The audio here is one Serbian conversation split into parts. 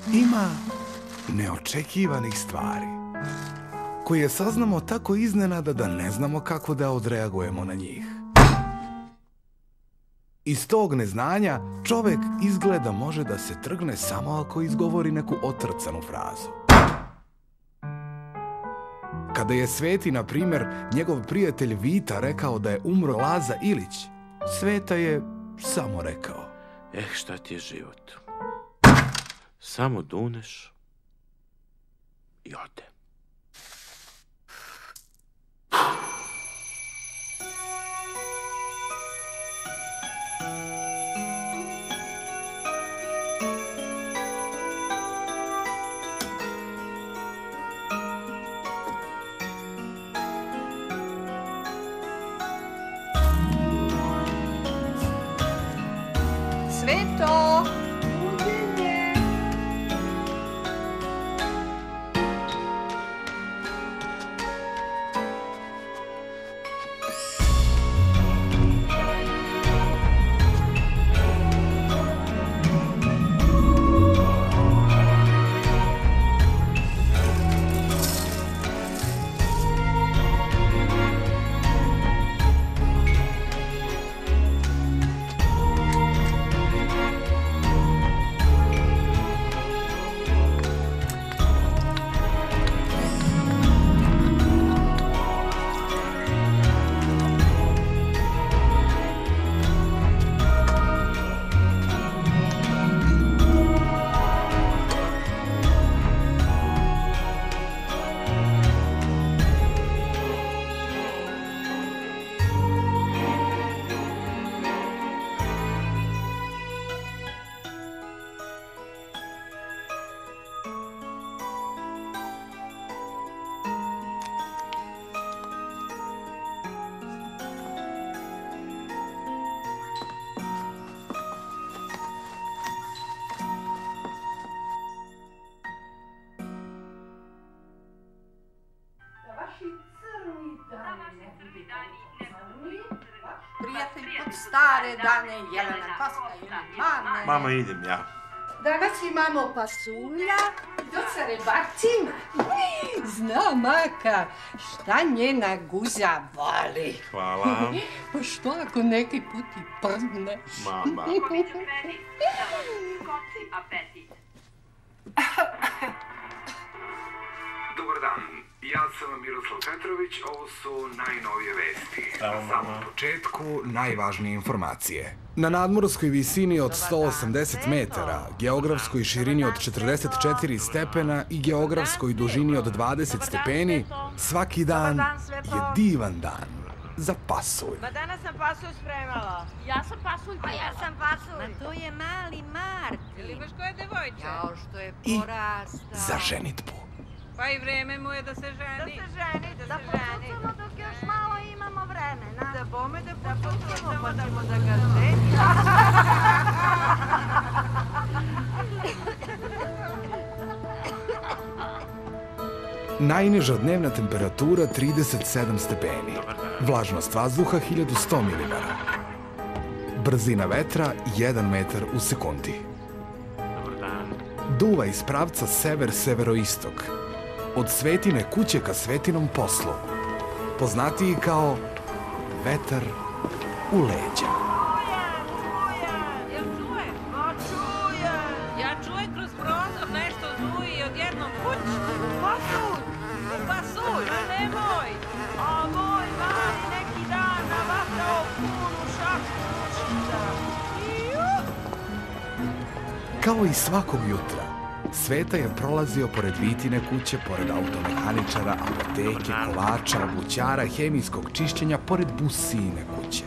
ima neočekivanih stvari koje saznamo tako iznenada da ne znamo kako da odreagujemo na njih. Iz tog neznanja čovek izgleda može da se trgne samo ako izgovori neku otrcanu frazu. Kada je Sveti, na primjer, njegov prijatelj Vita rekao da je umro Laza Ilić, Sveta je samo rekao: šta ti je život? Samo duneš i ode. Sveto! Prijatelj pod stare dane, Jelena Koska ili mame. Mama, idem ja. Danas imamo pasulja i docare bacima. Zna Maka šta njena guza voli. Hvala. Pa što ako neki put i prdne? Mama. Dobar dan, ja sam Miroslav Petrović, ovo su najnovije vesti. Na samom početku najvažnije informacije. Na nadmorskoj visini od 180 metara, geografskoj širini od 44 stepena i geografskoj dužini od 20 stepeni, svaki dan je divan dan za pasulj. Ma danas sam pasulj spremala. Ja sam pasulj. A ja sam pasulj. Ma to je mali Martin. Ili imaš koje devojče? Jao što je I porastao. za ženitbu. Pa i vreme mu je da se ženi. Da posucamo dok još malo imamo vremena. Da bome da posucamo pa ćemo da ga ženi. Najniža dnevna temperatura 37 stepeni. Vlažnost vazduha 1100 mm. Brzina vetra 1 metar u sekundi. Duva iz pravca sever-severoistok. Od Svetine kuće ka Svetinom poslu. Poznatiji kao vetar u leđa. Jel čuje? Ma čuje. Ja čujem kroz prozor nešto zuji i odjednom kuć. Pasulj. Pasulj, a nemoj. A moj mali neki dan navatao punu šaku mušića. Kao i svakog jutra, Sveta je prolazio pored Vitine kuće, pored automehaničara, apoteke, kovača, obućara, hemijskog čišćenja, pored Busine kuće.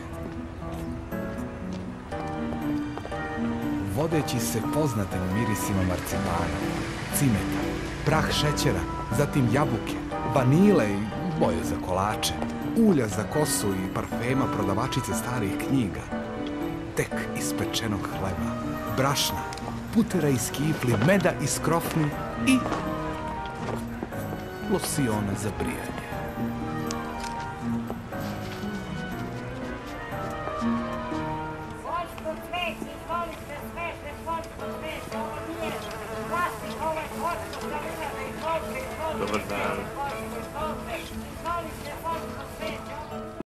Vodeći se poznatim mirisima marcipana, cimeta, prah šećera, zatim jabuke, vanile i boje za kolače, ulja za kosu i parfema prodavačice starih knjiga, tek ispečenog hleba, brašna, putera iz kifli, meda iz krofni i losiona za brijanje.